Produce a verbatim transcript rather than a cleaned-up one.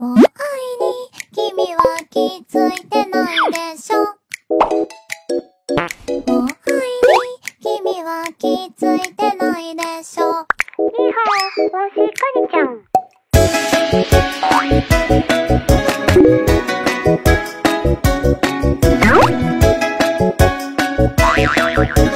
もう愛に君は気づいてないでしょ。もう愛に君は気づいてないでしょ。 にほー、わしかりちゃん。 あ